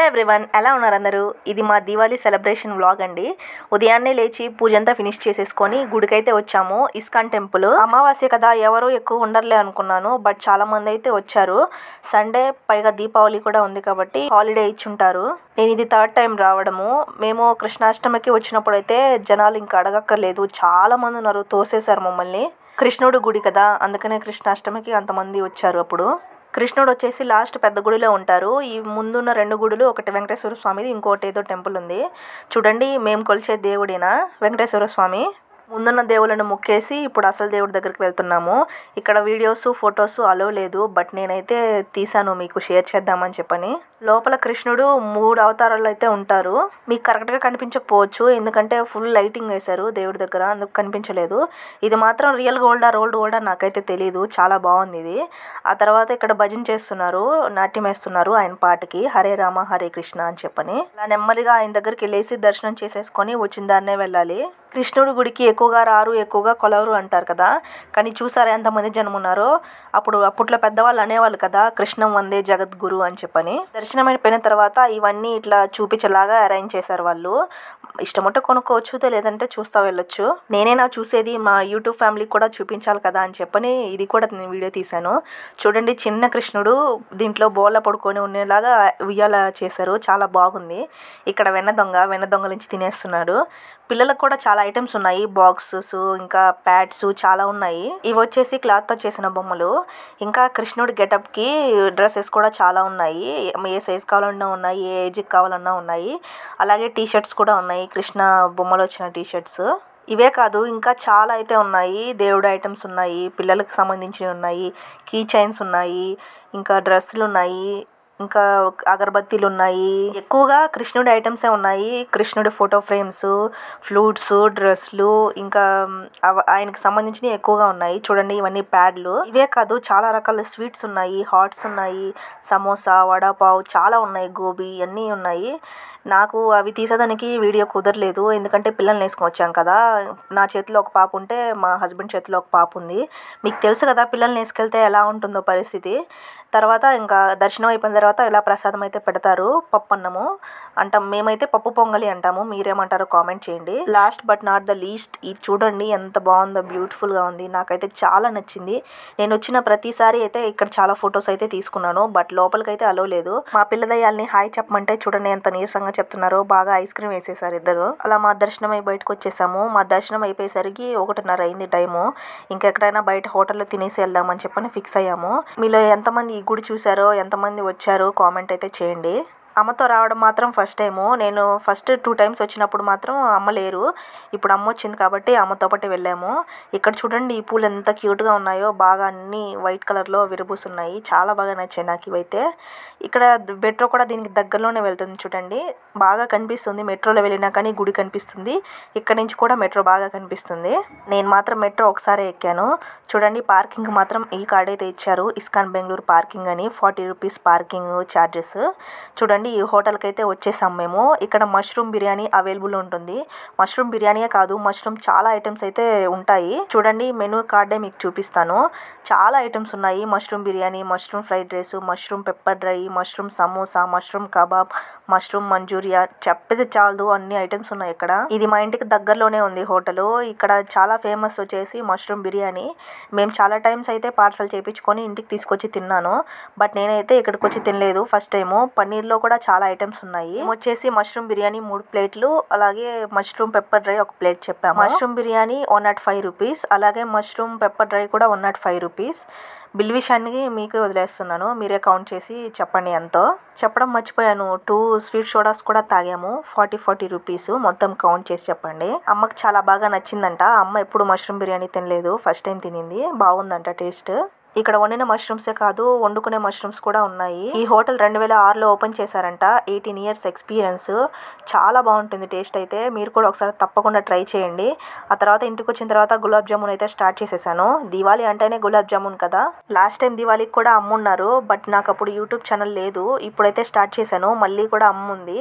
Hello everyone, ఎలా ఉన్నారు అందరూ? ఇది మా దీవాళీ సెలబ్రేషన్ వ్లాగ్ అండి. ఉదయాన్నే లేచి పూజ అంతా ఫినిష్ చేసేసుకొని గుడికైతే వచ్చాము. ISKCON temple. అమావాస్య కదా, ఎవరు ఎక్కువ ఉండర్లే అనుకున్నాను. బట్ చాలా మంది అయితే వచ్చారు. సండే, పైగా దీపావళి కూడా ఉంది కాబట్టి హాలిడే ఇచ్చుంటారు. నేను ఇది థర్డ్ టైం రావడము. మేము కృష్ణాష్టమికి వచ్చినప్పుడు అయితే జనాలు ఇంకా అడగక్కర్లేదు, చాలా మంది ఉన్నారు. తోసేశారు మమ్మల్ని. కృష్ణుడు గుడి కదా, అందుకనే కృష్ణాష్టమికి అంతమంది వచ్చారు. అప్పుడు కృష్ణుడు వచ్చేసి లాస్ట్ పెద్ద గుడిలో ఉంటారు. ఈ ముందున్న 2 గుడులు, ఒకటి వెంకటేశ్వర స్వామిది, ఇంకోటి ఏదో టెంపుల్ ఉంది. చూడండి, మేము కొలిచే దేవుడేనా వెంకటేశ్వర స్వామి. ముందున్న దేవులను మొక్కేసి ఇప్పుడు అసలు దేవుడి దగ్గరికి వెళ్తున్నాము. ఇక్కడ వీడియోస్, ఫొటోస్ అలో లేదు, బట్ నేనైతే తీసాను మీకు షేర్ చేద్దామని చెప్పని. లోపల కృష్ణుడు 3 అవతారాలు అయితే ఉంటారు. మీకు కరెక్ట్గా కనిపించకపోవచ్చు, ఎందుకంటే ఫుల్ లైటింగ్ వేశారు దేవుడి దగ్గర, అందుకు కనిపించలేదు. ఇది మాత్రం రియల్ గోల్డా, రోల్డ్ గోల్డా నాకైతే తెలియదు. చాలా బాగుంది ఇది. ఆ తర్వాత ఇక్కడ భజన చేస్తున్నారు, నాట్యం వేస్తున్నారు ఆయన పాటకి, హరే రామ హరే కృష్ణ అని చెప్పని. అలా నెమ్మదిగా ఆయన దగ్గరికి వెళ్ళేసి దర్శనం చేసేసుకొని వచ్చిన దాన్నే వెళ్ళాలి. కృష్ణుడి గుడికి ఎక్కువగా రారు, ఎక్కువగా కొలవరు అంటారు కదా, కానీ చూసారా ఎంతమంది జనం ఉన్నారో. అప్పట్లో పెద్దవాళ్ళు అనేవాళ్ళు కదా, కృష్ణం వందే జగద్గురు అని చెప్పని. దర్శనం అయిపోయిన తర్వాత ఇవన్నీ ఇట్లా చూపించేలాగా అరేంజ్ చేశారు వాళ్ళు. ఇష్టమంటే కొనుక్కోవచ్చు, లేదంటే చూస్తా వెళ్ళొచ్చు. నేనేనా చూసేది, మా యూట్యూబ్ ఫ్యామిలీకి కూడా చూపించాలి కదా అని చెప్పని ఇది కూడా నేను వీడియో తీశాను. చూడండి, చిన్న కృష్ణుడు దీంట్లో బోళ్ళ పడుకొని ఉండేలాగా ఉయ్యాల చేశారు, చాలా బాగుంది. ఇక్కడ వెన్న దొంగల నుంచి తినేస్తున్నాడు. పిల్లలకు కూడా చాలా ఐటమ్స్ ఉన్నాయి, బాక్సెస్, ఇంకా ప్యాడ్స్ చాలా ఉన్నాయి. ఇవి వచ్చేసి క్లాత్తో చేసిన బొమ్మలు. ఇంకా కృష్ణుడి గెటప్కి డ్రెస్సెస్ కూడా చాలా ఉన్నాయి. ఏ సైజ్ కావాలన్నా ఉన్నాయి, ఏ ఏజ్కి కావాలన్నా ఉన్నాయి. అలాగే టీ షర్ట్స్ కూడా ఉన్నాయి, కృష్ణ బొమ్మలు వచ్చిన టీ షర్ట్స్. ఇవే కాదు, ఇంకా చాలా అయితే ఉన్నాయి. దేవుడు ఐటమ్స్ ఉన్నాయి, పిల్లలకు సంబంధించినవి ఉన్నాయి, కీ చైన్స్ ఉన్నాయి, ఇంకా డ్రెస్సులు ఉన్నాయి, ఇంకా అగరబత్తీలు ఉన్నాయి. ఎక్కువగా కృష్ణుడి ఐటమ్సే ఉన్నాయి. కృష్ణుడి ఫోటో ఫ్రేమ్స్, ఫ్లూట్స్, డ్రెస్లు, ఇంకా ఆయనకి సంబంధించినవి ఎక్కువగా ఉన్నాయి. చూడండి, ఇవన్నీ ప్యాడ్లు. ఇవే కాదు, చాలా రకాల స్వీట్స్ ఉన్నాయి, హాట్స్ ఉన్నాయి, సమోసా, వడాపావ్ చాలా ఉన్నాయి, గోబీ అన్నీ ఉన్నాయి. నాకు అవి తీసేదానికి వీడియో కుదరలేదు, ఎందుకంటే పిల్లల్ని వేసుకొని వచ్చాం కదా. నా చేతిలో ఒక పాప ఉంటే మా హస్బెండ్ చేతిలో ఒక పాప ఉంది. మీకు తెలుసు కదా, పిల్లల్ని వేసుకెళ్తే ఎలా ఉంటుందో పరిస్థితి. తర్వాత ఇంకా దర్శనం అయిపోయిన తర్వాత ఇలా ప్రసాదం అయితే పెడతారు, పప్పు అన్నము అంటాం. మేమైతే పప్పు పొంగలి అంటాము, మీరేమంటారో కామెంట్ చేయండి. Last but not the least, ఇది చూడండి ఎంత బాగుందో, బ్యూటిఫుల్గా ఉంది. నాకైతే చాలా నచ్చింది. నేను వచ్చిన ప్రతిసారి అయితే ఇక్కడ చాలా ఫొటోస్ అయితే తీసుకున్నాను, బట్ లోపలికైతే అలో లేదు. మా పిల్లదయ్యాల్ని హాయ్ చెప్పమంటే చూడండి ఎంత నీరసంగా చెప్తున్నారో. బాగా ఐస్ క్రీమ్ వేసేసారు ఇద్దరు. అలా మా దర్శనం అయి బయటకు వచ్చేసాము. మా దర్శనం అయిపోయేసరికి 1:30 అయింది టైము. ఇంకెక్కడైనా బయట హోటల్లో తినేసి వెళ్దామని చెప్పని ఫిక్స్ అయ్యాము. మీలో ఎంతమంది ఈ గుడి చూసారో, ఎంతమంది వచ్చారో కామెంట్ అయితే చేయండి. అమ్మతో రావడం మాత్రం ఫస్ట్ టైము. నేను ఫస్ట్ 2 టైమ్స్ వచ్చినప్పుడు మాత్రం అమ్మ లేరు. ఇప్పుడు అమ్మ వచ్చింది కాబట్టి అమ్మతో పాటు వెళ్ళాము. ఇక్కడ చూడండి, ఈ పూలు ఎంత క్యూట్గా ఉన్నాయో, బాగా అన్ని వైట్ కలర్లో విరబూసున్నాయి. చాలా బాగా నచ్చాయి నాకు ఇవైతే. ఇక్కడ మెట్రో కూడా దీనికి దగ్గరలోనే వెళ్తుంది, చూడండి బాగా కనిపిస్తుంది. మెట్రోలో వెళ్ళినా కానీ గుడి కనిపిస్తుంది. ఇక్కడ నుంచి కూడా మెట్రో బాగా కనిపిస్తుంది. నేను మాత్రం మెట్రో ఒకసారి ఎక్కాను. చూడండి, పార్కింగ్ మాత్రం ఈ కార్డ్ అయితే ఇచ్చారు, ఇస్కాన్ బెంగళూరు పార్కింగ్ అని. 40 రూపీస్ పార్కింగ్ ఛార్జెస్. చూడండి, ఈ హోటల్కి అయితే వచ్చేసాం మేము. ఇక్కడ మష్రూమ్ బిర్యానీ అవైలబుల్ ఉంటుంది. మష్రూమ్ బిర్యానీయే కాదు, మష్రూమ్ చాలా ఐటమ్స్ అయితే ఉంటాయి. చూడండి, మెనూ కార్డే మీకు చూపిస్తాను. చాలా ఐటమ్స్ ఉన్నాయి. Mushroom biryani, mushroom fried rice, mushroom pepper dry, mushroom samosa, mushroom kebab, mushroom Manchuria, చెప్పేది చాలదు, అన్ని ఐటమ్స్ ఉన్నాయి ఇక్కడ. ఇది మా ఇంటికి దగ్గరలోనే ఉంది హోటల్. ఇక్కడ చాలా ఫేమస్ వచ్చేసి మష్రూమ్ బిర్యానీ. మేము చాలా టైమ్స్ అయితే పార్సల్ చేయించుకొని ఇంటికి తీసుకొచ్చి తిన్నాను, బట్ నేనైతే ఇక్కడికి వచ్చి తినలేదు ఫస్ట్ టైము. పన్నీర్లో కూడా చాలా ఐటమ్స్ ఉన్నాయి. వచ్చేసి మష్రూమ్ బిర్యానీ 3 ప్లేట్లు, అలాగే మష్రూమ్ పెప్పర్ డ్రై 1 ప్లేట్ చెప్పాము. మష్రూమ్ బిర్యానీ 105 రూపీస్, అలాగే మష్రూమ్ పెప్పర్ డ్రై కూడా 105 రూపీస్. బిల్ విషయాన్ని మీకు వదిలేస్తున్నాను, మీరే కౌంట్ చేసి చెప్పండి ఎంతో. చెప్పడం మర్చిపోయాను, 2 స్వీట్ సోడాస్ కూడా తాగాము. 40 రూపీస్. మొత్తం కౌంట్ చేసి చెప్పండి. అమ్మకి చాలా బాగా నచ్చిందంట. అమ్మ ఎప్పుడు మష్రూమ్ బిర్యానీ తినలేదు, ఫస్ట్ టైం తినింది. బాగుందంట టేస్ట్. ఇక్కడ వండిన మష్రూమ్సే కాదు, వండుకునే మష్రూమ్స్ కూడా ఉన్నాయి. ఈ హోటల్ 2006లో ఓపెన్ చేశారంట. 18 ఇయర్స్ ఎక్స్పీరియన్స్. చాలా బాగుంటుంది టేస్ట్ అయితే. మీరు కూడా ఒకసారి తప్పకుండా ట్రై చేయండి. ఆ తర్వాత ఇంటికి వచ్చిన తర్వాత గులాబ్ జామున్ అయితే స్టార్ట్ చేసేసాను. దివాళీ అంటేనే గులాబ్ జామున్ కదా. లాస్ట్ టైం దివాళీకి కూడా అమ్మున్నారు, బట్ నాకు అప్పుడు యూట్యూబ్ ఛానల్ లేదు. ఇప్పుడైతే స్టార్ట్ చేశాను, మళ్ళీ కూడా అమ్ముంది.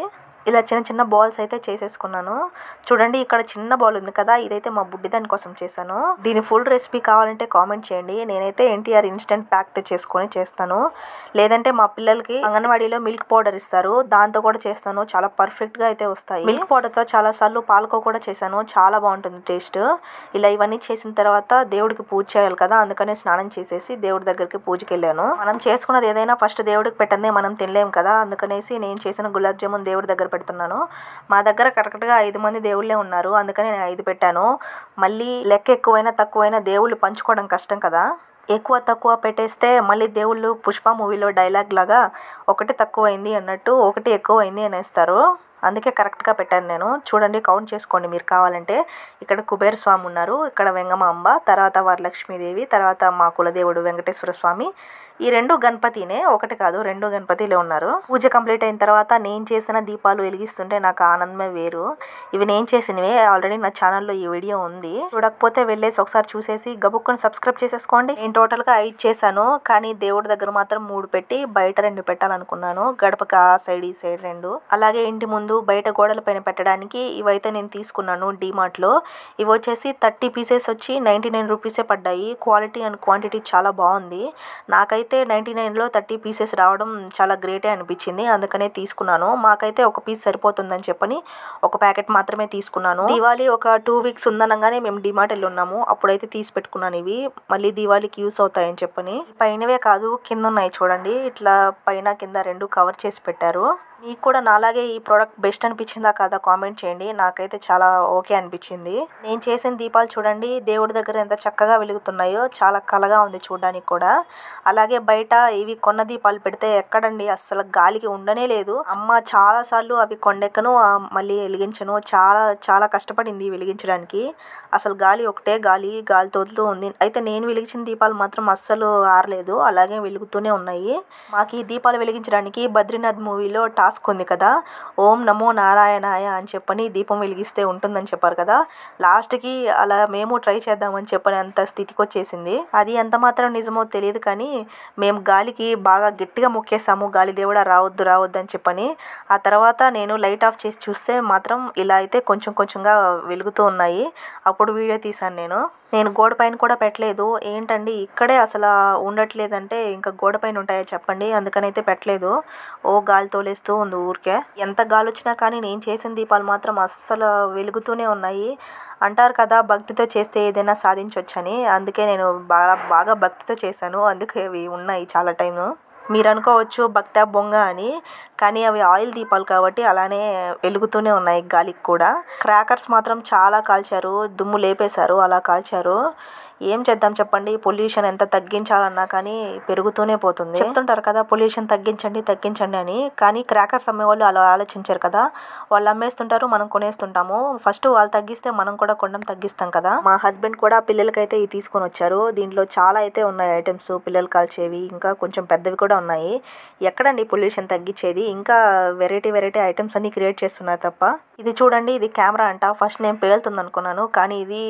ఇలా చిన్న చిన్న బాల్స్ అయితే చేసేసుకున్నాను. చూడండి ఇక్కడ చిన్న బాల్ ఉంది కదా, ఇదైతే మా బుడ్డి దాని కోసం చేశాను. దీని ఫుల్ రెసిపీ కావాలంటే కామెంట్ చేయండి. నేనైతే ఎన్టీఆర్ ఇన్స్టెంట్ ప్యాక్ చేసుకొని చేస్తాను, లేదంటే మా పిల్లలకి అంగన్వాడీలో మిల్క్ పౌడర్ ఇస్తారు, దాంతో కూడా చేస్తాను. చాలా పర్ఫెక్ట్ గా అయితే వస్తాయి. మిల్క్ పౌడర్ తో చాలా సార్లు పాలకో కూడా చేశాను, చాలా బాగుంటుంది టేస్ట్. ఇలా ఇవన్నీ చేసిన తర్వాత దేవుడికి పూజ చేయాలి కదా, అందుకనే స్నానం చేసేసి దేవుడి దగ్గరికి పూజకి వెళ్ళాను. మనం చేసుకున్నది ఏదైనా ఫస్ట్ దేవుడికి పెట్టందే మనం తినలేం కదా, అందుకనేసి నేను చేసిన గులాబ్ జామున్ దేవుడి దగ్గర పెడుతున్నాను. మా దగ్గర కరెక్ట్గా 5 మంది దేవుళ్ళే ఉన్నారు, అందుకని నేను 5 పెట్టాను. మళ్ళీ లెక్క ఎక్కువైనా తక్కువైనా దేవుళ్ళు పంచుకోవడం కష్టం కదా, ఎక్కువ తక్కువ పెట్టేస్తే మళ్ళీ దేవుళ్ళు పుష్ప మూవీలో డైలాగ్ లాగా ఒకటి తక్కువైంది అన్నట్టు ఒకటి ఎక్కువ అయింది అనేస్తారు. అందుకే కరెక్ట్గా పెట్టాను నేను. చూడండి, కౌంట్ చేసుకోండి మీరు కావాలంటే. ఇక్కడ కుబేర స్వామి ఉన్నారు, ఇక్కడ వెంగమాంబ, తర్వాత వరలక్ష్మీదేవి, తర్వాత మా కులదేవుడు వెంకటేశ్వర స్వామి. ఈ 2 గణపతినే, ఒకటి కాదు 2 గణపతిలే ఉన్నారు. పూజ కంప్లీట్ అయిన తర్వాత నేను చేసిన దీపాలు వెలిగిస్తుంటే నాకు ఆనందమే వేరు. ఇవి నేను చేసినవే, ఆల్రెడీ నా ఛానల్లో ఈ వీడియో ఉంది, చూడకపోతే వెళ్ళేసి ఒకసారి చూసేసి గబుక్కుని సబ్స్క్రైబ్ చేసేసుకోండి. నేను టోటల్గా 5 చేశాను, కానీ దేవుడి దగ్గర మాత్రం 3 పెట్టి బయట 2 పెట్టాలనుకున్నాను. గడపకి ఆ సైడ్ ఈ సైడ్ 2, అలాగే ఇంటి ముందు బయట గోడల పైన పెట్టడానికి ఇవైతే నేను తీసుకున్నాను డిమార్ట్లో. ఇవి వచ్చేసి 30 పీసెస్ వచ్చి 99 రూపీసే పడ్డాయి. క్వాలిటీ అండ్ క్వాంటిటీ చాలా బాగుంది. నాకైతే 99లో 30 పీసెస్ రావడం చాలా గ్రేటే అనిపించింది, అందుకనే తీసుకున్నాను. మాకైతే ఒక పీస్ సరిపోతుందని చెప్పని ఒక ప్యాకెట్ మాత్రమే తీసుకున్నాను. దివాళీ ఒక 2 వీక్స్ ఉందనగానే మేము డిమార్ట్ వెళ్ళి ఉన్నాము, అప్పుడైతే తీసి పెట్టుకున్నాను ఇవి, మళ్ళీ దివాళీకి యూస్ అవుతాయని చెప్పని. పైనవే కాదు కింద ఉన్నాయి చూడండి, ఇట్లా పైన కింద 2 కవర్ చేసి పెట్టారు. మీకు కూడా నాలాగే ఈ ప్రోడక్ట్ బెస్ట్ అనిపించిందా కాదా కామెంట్ చేయండి. నాకైతే చాలా ఓకే అనిపించింది. నేను చేసిన దీపాలు చూడండి దేవుడి దగ్గర ఎంత చక్కగా వెలుగుతున్నాయో, చాలా కలగా ఉంది చూడడానికి కూడా. అలాగే బయట ఇవి కొన్న దీపాలు పెడితే ఎక్కడండి అస్సలు గాలికి ఉండనే లేదు. అమ్మ చాలా సార్లు అవి కొండెక్కను మళ్ళీ వెలిగించను, చాలా చాలా కష్టపడింది వెలిగించడానికి. అసలు గాలి ఒకటే గాలి తోలుతూ ఉంది. అయితే నేను వెలిగించిన దీపాలు మాత్రం అస్సలు ఆరలేదు, అలాగే వెలుగుతూనే ఉన్నాయి. మాకు ఈ దీపాలు వెలిగించడానికి బద్రీనాథ్ మూవీలో టాస్క్ ఉంది కదా, ఓం నమో నారాయణాయ అని చెప్పని దీపం వెలిగిస్తే ఉంటుందని చెప్పారు కదా, లాస్ట్కి అలా మేము ట్రై చేద్దామని చెప్పని అంత స్థితికి వచ్చేసింది. అది ఎంత మాత్రం నిజమో తెలియదు, కానీ మేము గాలికి బాగా గట్టిగా మొక్కేసాము, గాలి దేవుడా రావద్దు రావద్దు అని చెప్పని. ఆ తర్వాత నేను లైట్ ఆఫ్ చేసి చూస్తే మాత్రం ఇలా అయితే కొంచెం కొంచెంగా వెలుగుతూ ఉన్నాయి. అప్పుడు వీడియో తీశాను నేను గోడ పైన కూడా పెట్టలేదు. ఏంటండి ఇక్కడే అసలు ఉండట్లేదంటే ఇంకా గోడ పైన ఉంటాయో చెప్పండి, అందుకనైతే పెట్టలేదు. ఓ గాలి తోలేస్తూ ఉంది ఊరికే. ఎంత గాలి వచ్చినా కానీ నేను చేసిన దీపాలు మాత్రం అస్సలు వెలుగుతూనే ఉన్నాయి. అంటారు కదా భక్తితో చేస్తే ఏదైనా సాధించవచ్చని, అందుకే నేను బాగా భక్తితో చేశాను, అందుకే అవి ఉన్నాయి చాలా టైము. మీరు అనుకోవచ్చు భక్త బొంగ అని, కానీ అవి ఆయిల్ దీపాలు కాబట్టి అలానే వెలుగుతూనే ఉన్నాయి గాలికి కూడా. క్రాకర్స్ మాత్రం చాలా కాల్చారు, దుమ్ము లేపేశారు, అలా కాల్చారు. ఏం చేద్దాం చెప్పండి, పొల్యూషన్ ఎంత తగ్గించాలన్నా కానీ పెరుగుతూనే పోతుంది. చెప్తుంటారు కదా పొల్యూషన్ తగ్గించండి అని, కానీ క్రాకర్స్ అమ్మే వాళ్ళు అలా ఆలోచించారు కదా, వాళ్ళు అమ్మేస్తుంటారు, మనం కొనేస్తుంటాము. ఫస్ట్ వాళ్ళు తగ్గిస్తే మనం కూడా కొనడం తగ్గిస్తాం కదా. మా హస్బెండ్ కూడా పిల్లలకైతే ఇవి తీసుకొని వచ్చారు. దీంట్లో చాలా అయితే ఉన్నాయి ఐటమ్స్, పిల్లలు కాల్చేవి, ఇంకా కొంచెం పెద్దవి కూడా ఉన్నాయి. ఎక్కడండి పొల్యూషన్ తగ్గించేది, ఇంకా వెరైటీ ఐటమ్స్ అన్ని క్రియేట్ చేస్తున్నారు తప్ప. ఇది చూడండి, ఇది కెమెరా అంట. ఫస్ట్ నేను పేలుతుంది అనుకున్నాను, కానీ ఇది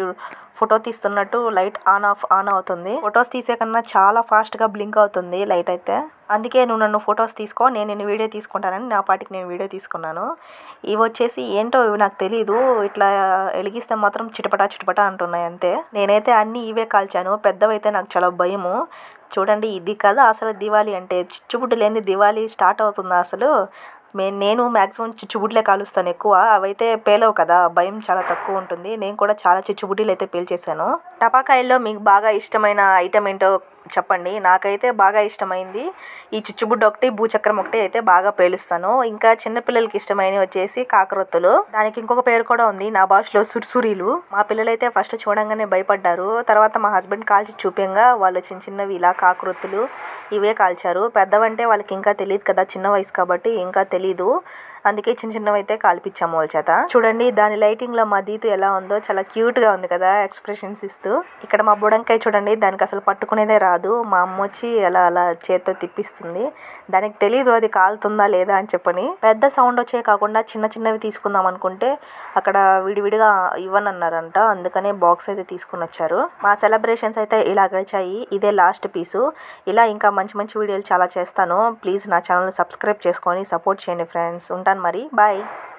ఫోటో తీస్తున్నట్టు లైట్ ఆన్ అవుతుంది. ఫొటోస్ తీసే కన్నా చాలా ఫాస్ట్గా బ్లింక్ అవుతుంది లైట్ అయితే. అందుకే నువ్వు నన్ను ఫొటోస్ తీసుకో, నేను వీడియో తీసుకుంటానని నా పాటికి నేను వీడియో తీసుకున్నాను. ఇవి వచ్చేసి ఏంటో ఇవి నాకు తెలీదు, ఇట్లా వెలిగిస్తే మాత్రం చిటపట అంటున్నాయి అంతే. నేనైతే అన్నీ ఇవే కాల్చాను, పెద్దవైతే నాకు చాలా భయము. చూడండి, ఇది కదా అసలు దివాళీ అంటే, చిచ్చుబుడ్డు లేని దివాళీ స్టార్ట్ అవుతుందా అసలు. నేను మ్యాక్సిమం చిచ్చుబుడ్లే కాలుస్తాను ఎక్కువ, అవైతే పేలవు కదా, భయం చాలా తక్కువ ఉంటుంది. నేను కూడా చాలా చిచ్చుబుడ్డీలు అయితే పేల్చేశాను. టపాకాయల్లో మీకు బాగా ఇష్టమైన ఐటమ్ ఏంటో చెప్పండి. నాకైతే బాగా ఇష్టమైంది ఈ చిచ్చుబుడ్డ ఒకటి, భూచక్రం ఒకటి అయితే బాగా పేలుస్తాను. ఇంకా చిన్నపిల్లలకి ఇష్టమైనవి వచ్చేసి కాకరొత్తులు, దానికి ఇంకొక పేరు కూడా ఉంది నా భాషలో సుర్సురీలు. మా పిల్లలైతే ఫస్ట్ చూడంగానే భయపడ్డారు, తర్వాత మా హస్బెండ్ కాల్చి చూపింగా వాళ్ళు చిన్నవి ఇలా కాకరొత్తులు ఇవే కాల్చారు. పెద్దవంటే వాళ్ళకి ఇంకా తెలియదు కదా, చిన్న వయసు కాబట్టి ఇంకా తెలీదు, అందుకే చిన్నవి అయితే కాల్పించాము వాళ్ళ చేత. చూడండి దాని లైటింగ్ లో మా దీతు ఎలా ఉందో, చాలా క్యూట్ గా ఉంది కదా ఎక్స్ప్రెషన్స్ ఇస్తూ. ఇక్కడ మా బుడంకాయ చూడండి, దానికి అసలు పట్టుకునేదే రాదు, మా అమ్మ వచ్చి అలా చేత్తో తిప్పిస్తుంది. దానికి తెలీదు అది కాలుతుందా లేదా అని చెప్పని. పెద్ద సౌండ్ వచ్చే కాకుండా చిన్నవి తీసుకుందాం అనుకుంటే అక్కడ విడివిడిగా ఇవ్వనన్నారంట, అందుకనే బాక్స్ అయితే తీసుకుని వచ్చారు. మా సెలబ్రేషన్స్ అయితే ఇలా గడిచాయి, ఇదే లాస్ట్ పీసు. ఇలా ఇంకా మంచి వీడియోలు చాలా చేస్తాను. ప్లీజ్ నా ఛానల్ సబ్స్క్రైబ్ చేసుకొని సపోర్ట్ చేయండి ఫ్రెండ్స్. ఉంటాను. ఉంటాను మరి. బాయ్.